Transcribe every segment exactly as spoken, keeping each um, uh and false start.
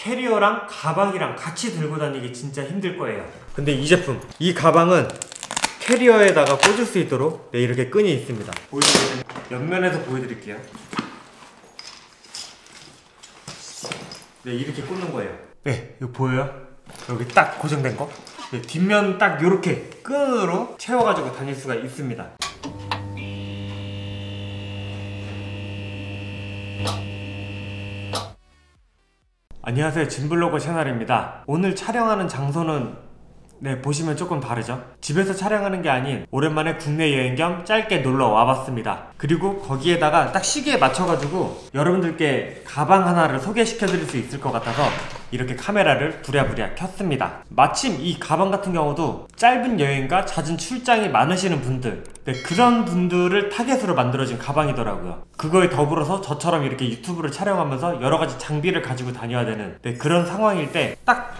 캐리어랑 가방이랑 같이 들고 다니기 진짜 힘들 거예요. 근데 이 제품, 이 가방은 캐리어에다가 꽂을 수 있도록 네, 이렇게 끈이 있습니다. 보여드릴게요. 옆면에서 보여드릴게요. 네, 이렇게 꽂는 거예요. 네, 이거 보여요? 여기 딱 고정된 거? 네, 뒷면 딱 이렇게 끈으로 채워가지고 다닐 수가 있습니다. 안녕하세요, 진블로거 채널입니다. 오늘 촬영하는 장소는 네, 보시면 조금 다르죠? 집에서 촬영하는 게 아닌 오랜만에 국내 여행 겸 짧게 놀러 와봤습니다. 그리고 거기에다가 딱 시기에 맞춰가지고 여러분들께 가방 하나를 소개시켜 드릴 수 있을 것 같아서 이렇게 카메라를 부랴부랴 켰습니다. 마침 이 가방 같은 경우도 짧은 여행과 잦은 출장이 많으시는 분들, 네, 그런 분들을 타겟으로 만들어진 가방이더라고요. 그거에 더불어서 저처럼 이렇게 유튜브를 촬영하면서 여러가지 장비를 가지고 다녀야 되는 네, 그런 상황일 때 딱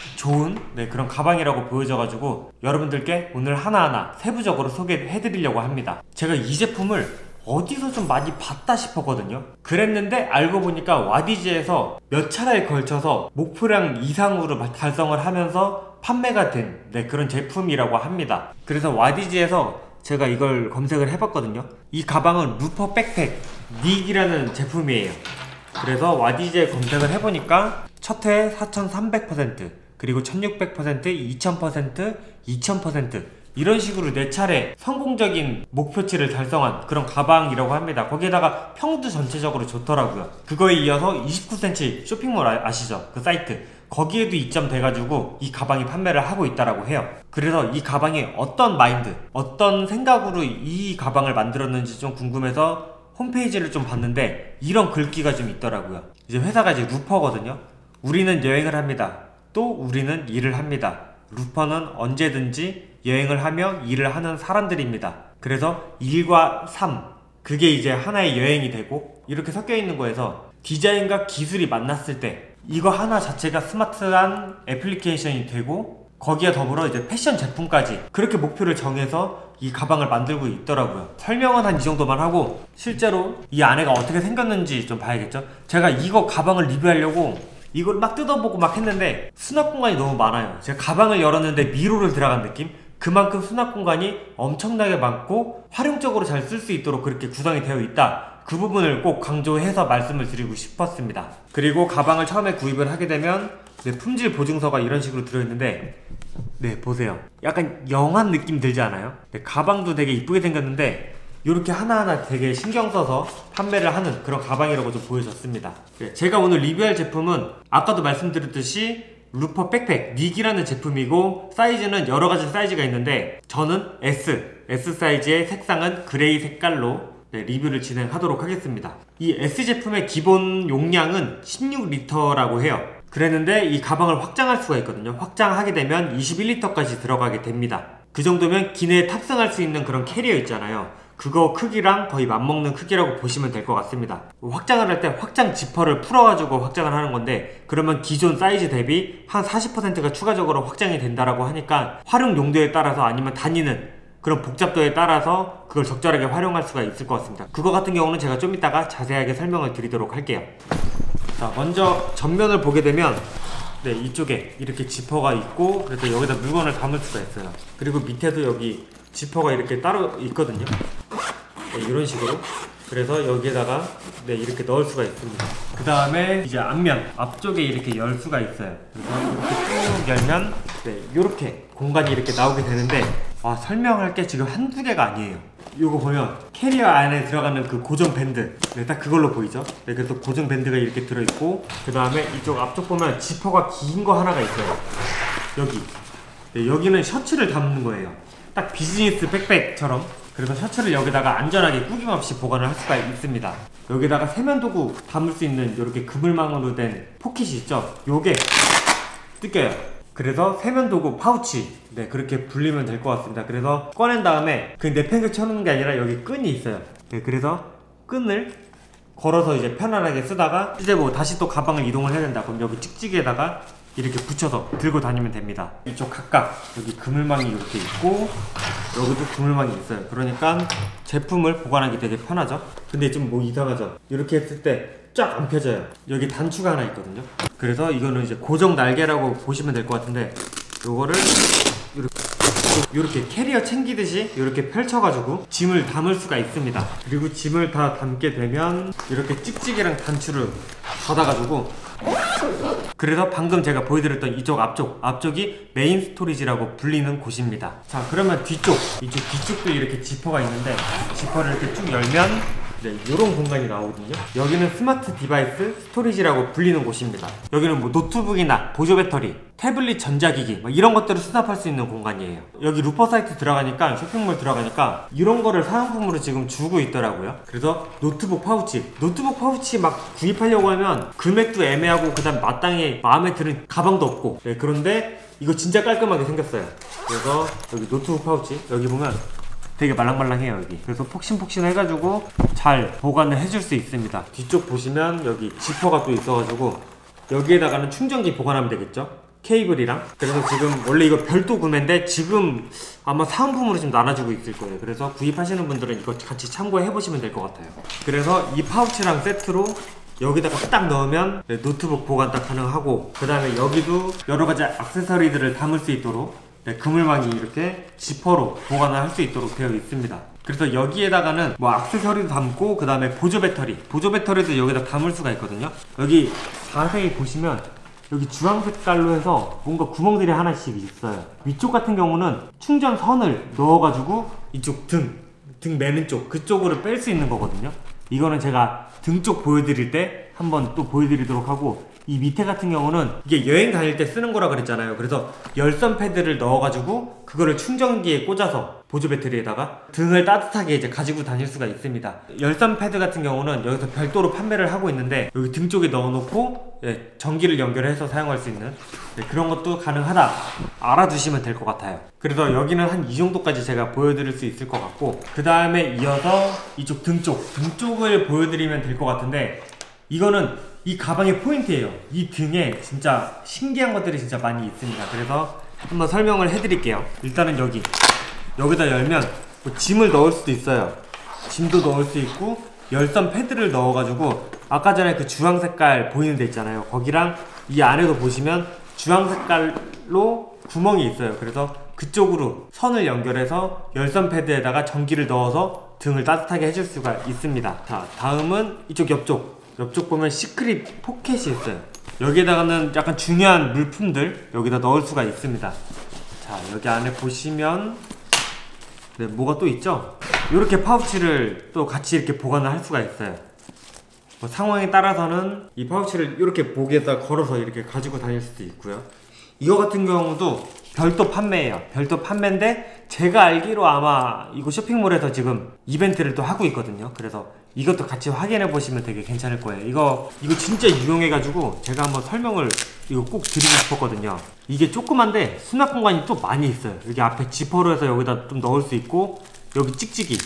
좋은 네, 그런 가방이라고 보여져가지고 여러분들께 오늘 하나하나 세부적으로 소개해드리려고 합니다. 제가 이 제품을 어디서 좀 많이 봤다 싶었거든요. 그랬는데 알고 보니까 와디즈에서 몇 차례에 걸쳐서 목표량 이상으로 달성을 하면서 판매가 된 네, 그런 제품이라고 합니다. 그래서 와디즈에서 제가 이걸 검색을 해봤거든요. 이 가방은 루퍼 백팩 닉이라는 제품이에요. 그래서 와디즈에 검색을 해보니까 첫 회에 사천삼백 퍼센트, 그리고 천육백 퍼센트, 이천 퍼센트, 이천 퍼센트 이런 식으로 네 차례 성공적인 목표치를 달성한 그런 가방이라고 합니다. 거기에다가 평도 전체적으로 좋더라고요. 그거에 이어서 이십구 센티미터 쇼핑몰 아시죠? 그 사이트 거기에도 입점돼가지고 이 가방이 판매를 하고 있다라고 해요. 그래서 이 가방이 어떤 마인드, 어떤 생각으로 이 가방을 만들었는지 좀 궁금해서 홈페이지를 좀 봤는데 이런 글귀가 좀 있더라고요. 이제 회사가 이제 루퍼거든요. 우리는 여행을 합니다. 또 우리는 일을 합니다. 루퍼는 언제든지 여행을 하며 일을 하는 사람들입니다. 그래서 일과 삶, 그게 이제 하나의 여행이 되고 이렇게 섞여 있는 거에서 디자인과 기술이 만났을 때 이거 하나 자체가 스마트한 애플리케이션이 되고 거기에 더불어 이제 패션 제품까지 그렇게 목표를 정해서 이 가방을 만들고 있더라고요. 설명은 한 이 정도만 하고 실제로 이 안에가 어떻게 생겼는지 좀 봐야겠죠. 제가 이거 가방을 리뷰하려고 이걸 막 뜯어보고 막 했는데 수납 공간이 너무 많아요. 제가 가방을 열었는데 미로를 들어간 느낌? 그만큼 수납 공간이 엄청나게 많고 활용적으로 잘 쓸 수 있도록 그렇게 구성이 되어 있다. 그 부분을 꼭 강조해서 말씀을 드리고 싶었습니다. 그리고 가방을 처음에 구입을 하게 되면 네, 품질 보증서가 이런 식으로 들어있는데 네, 보세요. 약간 영한 느낌 들지 않아요? 네, 가방도 되게 이쁘게 생겼는데 이렇게 하나하나 되게 신경 써서 판매를 하는 그런 가방이라고 좀 보여졌습니다. 제가 오늘 리뷰할 제품은 아까도 말씀드렸듯이 루퍼 백팩 닉이라는 제품이고 사이즈는 여러가지 사이즈가 있는데 저는 S, S 사이즈의 색상은 그레이 색깔로 네, 리뷰를 진행하도록 하겠습니다. 이 S 제품의 기본 용량은 십육 리터라고 해요. 그랬는데 이 가방을 확장할 수가 있거든요. 확장하게 되면 이십일 리터까지 들어가게 됩니다. 그 정도면 기내에 탑승할 수 있는 그런 캐리어 있잖아요. 그거 크기랑 거의 맞먹는 크기라고 보시면 될 것 같습니다. 확장을 할 때 확장 지퍼를 풀어가지고 확장을 하는 건데 그러면 기존 사이즈 대비 한 사십 퍼센트가 추가적으로 확장이 된다라고 하니까 활용 용도에 따라서 아니면 다니는 그런 복잡도에 따라서 그걸 적절하게 활용할 수가 있을 것 같습니다. 그거 같은 경우는 제가 좀 이따가 자세하게 설명을 드리도록 할게요. 자, 먼저 전면을 보게 되면 네, 이쪽에 이렇게 지퍼가 있고 그래서 여기다 물건을 담을 수가 있어요. 그리고 밑에도 여기 지퍼가 이렇게 따로 있거든요. 네, 이런 식으로. 그래서 여기에다가 네, 이렇게 넣을 수가 있습니다. 그 다음에 이제 앞면, 앞쪽에 이렇게 열 수가 있어요. 그래서 이렇게 쭉 열면 네, 이렇게 공간이 이렇게 나오게 되는데 아, 설명할 게 지금 한두 개가 아니에요. 요거 보면 캐리어 안에 들어가는 그 고정 밴드 네, 딱 그걸로 보이죠? 네, 그래서 고정 밴드가 이렇게 들어있고 그 다음에 이쪽 앞쪽 보면 지퍼가 긴 거 하나가 있어요. 여기 네, 여기는 셔츠를 담는 거예요. 딱 비즈니스 백팩처럼. 그래서 셔츠를 여기다가 안전하게 꾸김없이 보관을 할 수가 있습니다. 여기다가 세면도구 담을 수 있는 이렇게 그물망으로 된 포켓이 있죠? 요게 뜯겨요. 그래서 세면도구 파우치 네, 그렇게 불리면 될 것 같습니다. 그래서 꺼낸 다음에 그 내팽개쳐놓는 게 아니라 여기 끈이 있어요. 네, 그래서 끈을 걸어서 이제 편안하게 쓰다가 이제 뭐 다시 또 가방을 이동을 해야 된다. 그럼 여기 찍찍이에다가 이렇게 붙여서 들고 다니면 됩니다. 이쪽 각각 여기 그물망이 이렇게 있고 여기도 그물망이 있어요. 그러니까 제품을 보관하기 되게 편하죠. 근데 좀 뭐 이상하죠. 이렇게 했을 때 쫙 안 펴져요. 여기 단추가 하나 있거든요. 그래서 이거는 이제 고정 날개라고 보시면 될 것 같은데, 요거를 이렇게 이렇게 캐리어 챙기듯이 이렇게 펼쳐가지고 짐을 담을 수가 있습니다. 그리고 짐을 다 담게 되면 이렇게 찍찍이랑 단추를 닫아가지고, 그래서 방금 제가 보여드렸던 이쪽 앞쪽 앞쪽이 메인 스토리지라고 불리는 곳입니다. 자, 그러면 뒤쪽 이쪽 뒤쪽도 이렇게 지퍼가 있는데, 지퍼를 이렇게 쭉 열면 네, 이런 공간이 나오거든요. 여기는 스마트 디바이스 스토리지라고 불리는 곳입니다. 여기는 뭐 노트북이나 보조 배터리, 태블릿 전자기기 뭐 이런 것들을 수납할 수 있는 공간이에요. 여기 루퍼 사이트 들어가니까, 쇼핑몰 들어가니까 이런 거를 사은품으로 지금 주고 있더라고요. 그래서 노트북 파우치 노트북 파우치 막 구입하려고 하면 금액도 애매하고, 그 다음 마땅히 마음에 드는 가방도 없고, 네, 그런데 이거 진짜 깔끔하게 생겼어요. 그래서 여기 노트북 파우치 여기 보면 되게 말랑말랑해요 여기. 그래서 폭신폭신 해가지고 잘 보관을 해줄 수 있습니다. 뒤쪽 보시면 여기 지퍼가 또 있어가지고 여기에다가는 충전기 보관하면 되겠죠, 케이블이랑. 그래서 지금 원래 이거 별도 구매인데 지금 아마 사은품으로 지금 나눠주고 있을 거예요. 그래서 구입하시는 분들은 이거 같이 참고해 보시면 될 것 같아요. 그래서 이 파우치랑 세트로 여기다가 딱 넣으면 노트북 보관 딱 가능하고, 그 다음에 여기도 여러가지 액세서리들을 담을 수 있도록 네, 그물망이 이렇게 지퍼로 보관을 할 수 있도록 되어 있습니다. 그래서 여기에다가는 뭐 액세서리도 담고, 그 다음에 보조 배터리 보조 배터리도 여기다 담을 수가 있거든요. 여기 자세히 보시면 여기 주황 색깔로 해서 뭔가 구멍들이 하나씩 있어요. 위쪽 같은 경우는 충전선을 넣어가지고 이쪽 등, 등 매는 쪽 그쪽으로 뺄 수 있는 거거든요. 이거는 제가 등 쪽 보여드릴 때 한번 또 보여드리도록 하고, 이 밑에 같은 경우는 이게 여행 다닐 때 쓰는 거라 그랬잖아요. 그래서 열선 패드를 넣어가지고 그거를 충전기에 꽂아서 보조 배터리에다가 등을 따뜻하게 이제 가지고 다닐 수가 있습니다. 열선 패드 같은 경우는 여기서 별도로 판매를 하고 있는데, 여기 등 쪽에 넣어놓고 예, 전기를 연결해서 사용할 수 있는 예, 그런 것도 가능하다 알아두시면 될 것 같아요. 그래서 여기는 한 이 정도까지 제가 보여드릴 수 있을 것 같고, 그 다음에 이어서 이쪽 등 쪽 등 쪽을 보여드리면 될 것 같은데, 이거는 이 가방의 포인트예요. 이 등에 진짜 신기한 것들이 진짜 많이 있습니다. 그래서 한번 설명을 해드릴게요. 일단은 여기 여기다 열면 뭐 짐을 넣을 수도 있어요. 짐도 넣을 수 있고, 열선 패드를 넣어가지고 아까 전에 그 주황 색깔 보이는 데 있잖아요. 거기랑 이 안에도 보시면 주황 색깔로 구멍이 있어요. 그래서 그쪽으로 선을 연결해서 열선 패드에다가 전기를 넣어서 등을 따뜻하게 해줄 수가 있습니다. 자, 다음은 이쪽 옆쪽 옆쪽 보면 시크릿 포켓이 있어요. 여기에다가는 약간 중요한 물품들 여기다 넣을 수가 있습니다. 자, 여기 안에 보시면 네, 뭐가 또 있죠? 이렇게 파우치를 또 같이 이렇게 보관을 할 수가 있어요. 뭐 상황에 따라서는 이 파우치를 이렇게 목에다 걸어서 이렇게 가지고 다닐 수도 있고요. 이거 같은 경우도 별도 판매예요. 별도 판매인데 제가 알기로 아마 이거 쇼핑몰에서 지금 이벤트를 또 하고 있거든요. 그래서 이것도 같이 확인해 보시면 되게 괜찮을 거예요. 이거 이거 진짜 유용해가지고 제가 한번 설명을 이거 꼭 드리고 싶었거든요. 이게 조그만데 수납 공간이 또 많이 있어요. 여기 앞에 지퍼로 해서 여기다 좀 넣을 수 있고, 여기 찍찍이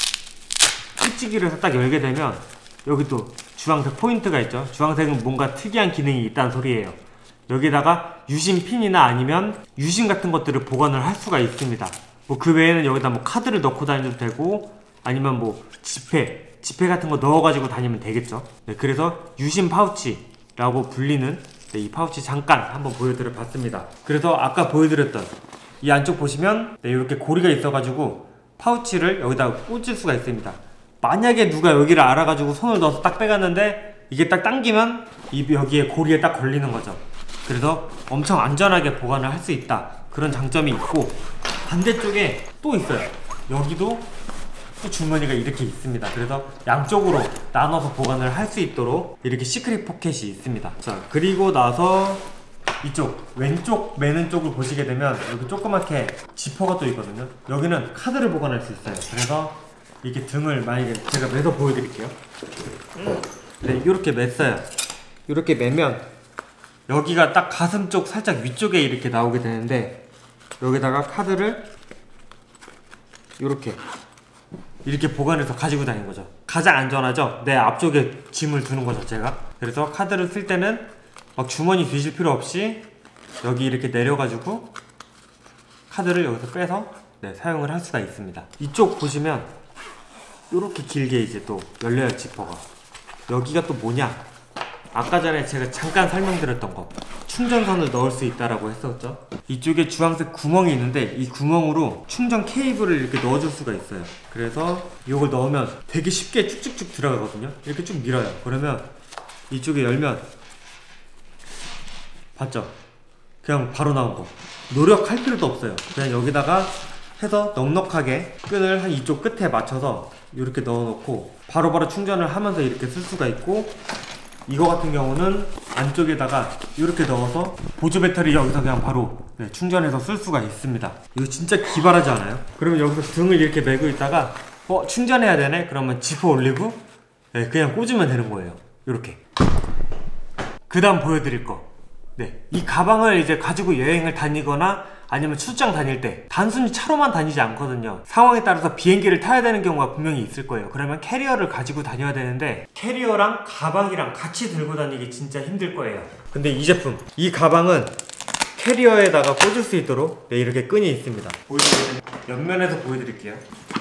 찍찍이를 해서 딱 열게 되면 여기 또 주황색 포인트가 있죠. 주황색은 뭔가 특이한 기능이 있다는 소리예요. 여기다가 유심 핀이나 아니면 유심 같은 것들을 보관을 할 수가 있습니다. 뭐 그 외에는 여기다 뭐 카드를 넣고 다녀도 되고, 아니면 뭐 지폐 지폐 같은 거 넣어가지고 다니면 되겠죠. 네, 그래서 유심 파우치라고 불리는 네, 이 파우치 잠깐 한번 보여드려 봤습니다. 그래서 아까 보여드렸던 이 안쪽 보시면 네, 이렇게 고리가 있어가지고 파우치를 여기다 꽂을 수가 있습니다. 만약에 누가 여기를 알아가지고 손을 넣어서 딱 빼갔는데 이게 딱 당기면 이 여기에 고리에 딱 걸리는 거죠. 그래서 엄청 안전하게 보관을 할 수 있다, 그런 장점이 있고, 반대쪽에 또 있어요. 여기도 또 주머니가 이렇게 있습니다. 그래서 양쪽으로 나눠서 보관을 할 수 있도록 이렇게 시크릿 포켓이 있습니다. 자, 그리고 나서 이쪽 왼쪽 매는 쪽을 보시게 되면 여기 조그맣게 지퍼가 또 있거든요. 여기는 카드를 보관할 수 있어요. 그래서 이렇게 등을 만약에 제가 매서 보여드릴게요. 네, 이렇게 맸어요. 이렇게 매면 여기가 딱 가슴 쪽 살짝 위쪽에 이렇게 나오게 되는데, 여기다가 카드를 이렇게 이렇게 보관해서 가지고 다니는 거죠. 가장 안전하죠? 내 앞쪽에 짐을 두는 거 자체가. 그래서 카드를 쓸 때는 막 주머니 뒤질 필요 없이 여기 이렇게 내려가지고 카드를 여기서 빼서 네, 사용을 할 수가 있습니다. 이쪽 보시면 이렇게 길게 이제 또 열려요, 지퍼가. 여기가 또 뭐냐? 아까 전에 제가 잠깐 설명드렸던 거 충전선을 넣을 수 있다라고 했었죠. 이쪽에 주황색 구멍이 있는데 이 구멍으로 충전 케이블을 이렇게 넣어줄 수가 있어요. 그래서 이걸 넣으면 되게 쉽게 쭉쭉쭉 들어가거든요. 이렇게 쭉 밀어요. 그러면 이쪽에 열면 봤죠? 그냥 바로 나온 거. 노력할 필요도 없어요. 그냥 여기다가 해서 넉넉하게 끈을 한 이쪽 끝에 맞춰서 이렇게 넣어놓고 바로바로 충전을 하면서 이렇게 쓸 수가 있고, 이거 같은 경우는 안쪽에다가 이렇게 넣어서 보조 배터리 여기서 그냥 바로 네, 충전해서 쓸 수가 있습니다. 이거 진짜 기발하지 않아요? 그러면 여기서 등을 이렇게 메고 있다가 어? 충전해야 되네? 그러면 지퍼 올리고 네, 그냥 꽂으면 되는 거예요. 이렇게. 그 다음 보여드릴 거, 네, 이 가방을 이제 가지고 여행을 다니거나 아니면 출장 다닐 때 단순히 차로만 다니지 않거든요. 상황에 따라서 비행기를 타야 되는 경우가 분명히 있을 거예요. 그러면 캐리어를 가지고 다녀야 되는데 캐리어랑 가방이랑 같이 들고 다니기 진짜 힘들 거예요. 근데 이 제품, 이 가방은 캐리어에다가 꽂을 수 있도록 네, 이렇게 끈이 있습니다. 보여드릴게요. 옆면에서 보여드릴게요.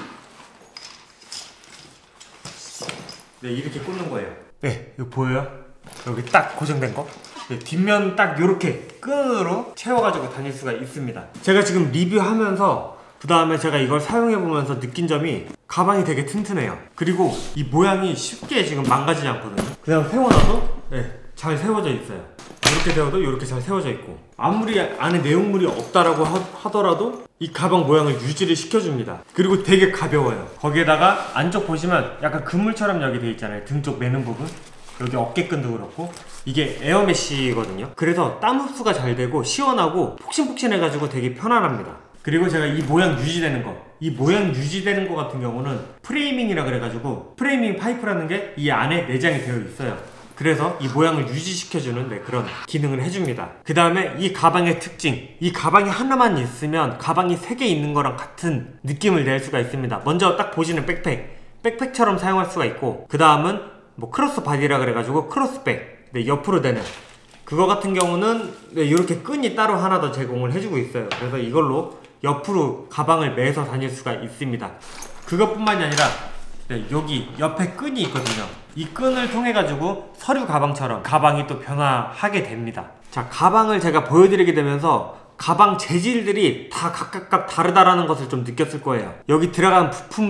네, 이렇게 꽂는 거예요. 네, 이거 보여요? 여기 딱 고정된 거? 네, 뒷면 딱 요렇게 끈으로 채워가지고 다닐 수가 있습니다. 제가 지금 리뷰하면서 그 다음에 제가 이걸 사용해보면서 느낀 점이 가방이 되게 튼튼해요. 그리고 이 모양이 쉽게 지금 망가지지 않거든요. 그냥 세워놔도 네, 잘 세워져 있어요. 이렇게 세워도 이렇게 잘 세워져 있고, 아무리 안에 내용물이 없다라고 하, 하더라도 이 가방 모양을 유지를 시켜줍니다. 그리고 되게 가벼워요. 거기에다가 안쪽 보시면 약간 그물처럼 여기 돼 있잖아요. 등 쪽 매는 부분, 여기 어깨끈도 그렇고 이게 에어메쉬거든요. 그래서 땀 흡수가 잘 되고 시원하고 폭신폭신해가지고 되게 편안합니다. 그리고 제가 이 모양 유지되는 거, 이 모양 유지되는 거 같은 경우는 프레이밍이라 그래가지고 프레이밍 파이프라는 게 이 안에 내장이 되어 있어요. 그래서 이 모양을 유지시켜주는 네, 그런 기능을 해줍니다. 그 다음에 이 가방의 특징, 이 가방이 하나만 있으면 가방이 세 개 있는 거랑 같은 느낌을 낼 수가 있습니다. 먼저 딱 보시는 백팩, 백팩처럼 사용할 수가 있고, 그 다음은 뭐 크로스 바디라 그래가지고 크로스백, 네, 옆으로 되는 그거 같은 경우는 네, 이렇게 끈이 따로 하나 더 제공을 해주고 있어요. 그래서 이걸로 옆으로 가방을 매서 다닐 수가 있습니다. 그것뿐만이 아니라 네, 여기 옆에 끈이 있거든요. 이 끈을 통해 가지고 서류 가방처럼 가방이 또 변화하게 됩니다. 자, 가방을 제가 보여드리게 되면서 가방 재질들이 다 각각 다르다라는 것을 좀 느꼈을 거예요. 여기 들어간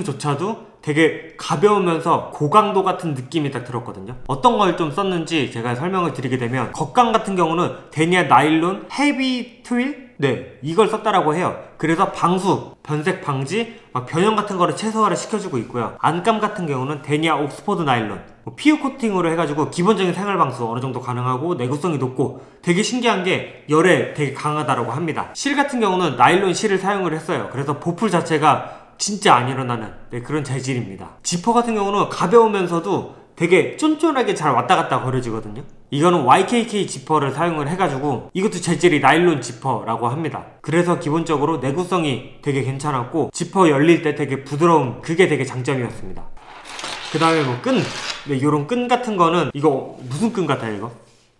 부품조차도 되게 가벼우면서 고강도 같은 느낌이 딱 들었거든요. 어떤 걸 좀 썼는지 제가 설명을 드리게 되면, 겉감 같은 경우는 데니아 나일론 헤비 트윌? 네, 이걸 썼다라고 해요. 그래서 방수, 변색 방지, 막 변형 같은 거를 최소화를 시켜주고 있고요. 안감 같은 경우는 데니아 옥스포드 나일론, 뭐 피유 코팅으로 해가지고 기본적인 생활 방수 어느 정도 가능하고 내구성이 높고 되게 신기한 게 열에 되게 강하다라고 합니다. 실 같은 경우는 나일론 실을 사용을 했어요. 그래서 보풀 자체가 진짜 안 일어나는 네, 그런 재질입니다. 지퍼 같은 경우는 가벼우면서도 되게 쫀쫀하게 잘 왔다 갔다 거려지거든요. 이거는 와이케이케이 지퍼를 사용을 해가지고 이것도 재질이 나일론 지퍼라고 합니다. 그래서 기본적으로 내구성이 되게 괜찮았고 지퍼 열릴 때 되게 부드러움, 그게 되게 장점이었습니다. 그 다음에 뭐 끈, 네, 요런 끈 같은 거는 이거 무슨 끈 같아요 이거?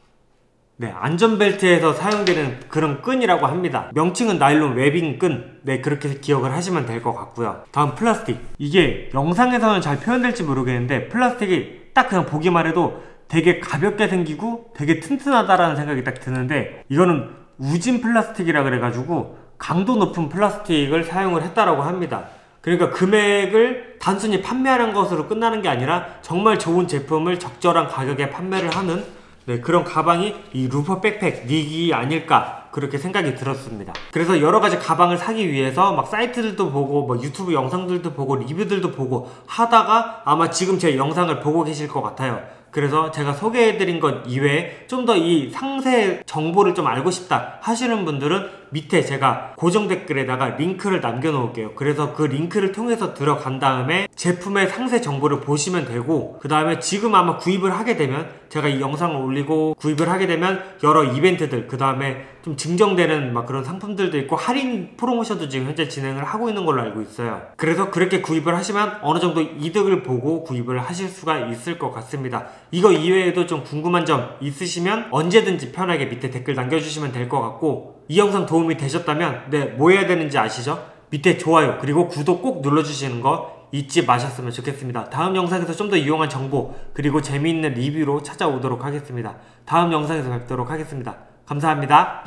네, 안전벨트에서 사용되는 그런 끈이라고 합니다. 명칭은 나일론 웨빙 끈. 네, 그렇게 기억을 하시면 될 것 같고요. 다음 플라스틱. 이게 영상에서는 잘 표현될지 모르겠는데 플라스틱이 딱 그냥 보기만 해도 되게 가볍게 생기고 되게 튼튼하다라는 생각이 딱 드는데, 이거는 우진 플라스틱이라 그래가지고 강도 높은 플라스틱을 사용을 했다라고 합니다. 그러니까 금액을 단순히 판매하는 것으로 끝나는 게 아니라 정말 좋은 제품을 적절한 가격에 판매를 하는 네, 그런 가방이 이 루퍼 백팩 닉이 아닐까 그렇게 생각이 들었습니다. 그래서 여러가지 가방을 사기 위해서 막 사이트들도 보고 뭐 유튜브 영상들도 보고 리뷰들도 보고 하다가 아마 지금 제 영상을 보고 계실 것 같아요. 그래서 제가 소개해드린 것 이외에 좀 더 이 상세 정보를 좀 알고 싶다 하시는 분들은 밑에 제가 고정 댓글에다가 링크를 남겨놓을게요. 그래서 그 링크를 통해서 들어간 다음에 제품의 상세 정보를 보시면 되고, 그 다음에 지금 아마 구입을 하게 되면, 제가 이 영상을 올리고 구입을 하게 되면 여러 이벤트들, 그 다음에 좀 증정되는 막 그런 상품들도 있고 할인 프로모션도 지금 현재 진행을 하고 있는 걸로 알고 있어요. 그래서 그렇게 구입을 하시면 어느 정도 이득을 보고 구입을 하실 수가 있을 것 같습니다. 이거 이외에도 좀 궁금한 점 있으시면 언제든지 편하게 밑에 댓글 남겨주시면 될 것 같고, 이 영상 도움이 되셨다면 네, 뭐 해야 되는지 아시죠? 밑에 좋아요 그리고 구독 꼭 눌러주시는 거 잊지 마셨으면 좋겠습니다. 다음 영상에서 좀 더 유용한 정보 그리고 재미있는 리뷰로 찾아오도록 하겠습니다. 다음 영상에서 뵙도록 하겠습니다. 감사합니다.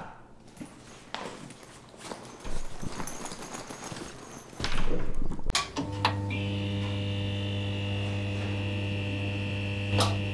you